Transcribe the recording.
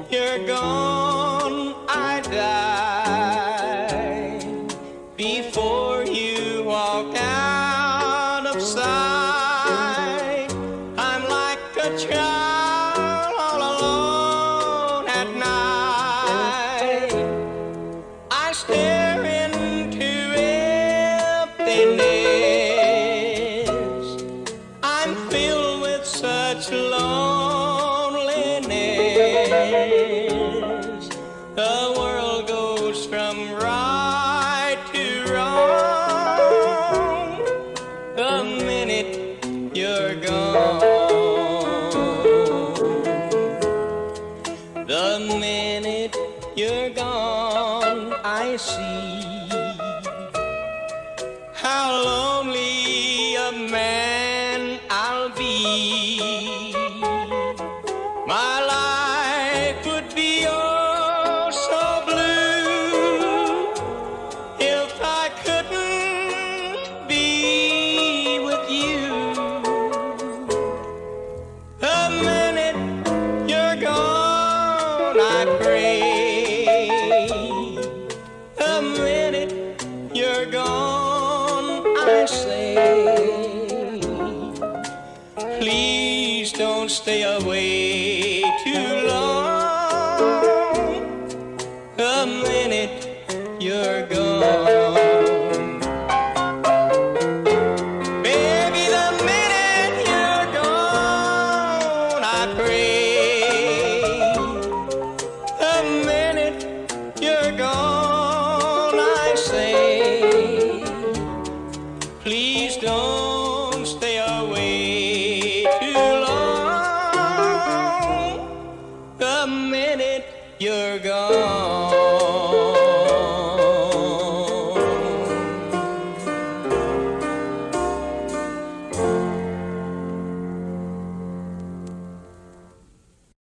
you're gone, I die before you walk out of sight. I'm like a child all alone at night. I stare into emptiness. I'm filled with such loneliness. The world goes from right to wrong the minute you're gone. The minute you're gone, I see how lonely a man I'll be. My life would be oh so blue if I couldn't be with you. The minute you're gone, I pray. The minute you're gone, I say, please don't stay away too long. The minute you're gone, baby, the minute you're gone, I pray. The minute you're gone, I say, please don't stay away too long. The minute you're gone.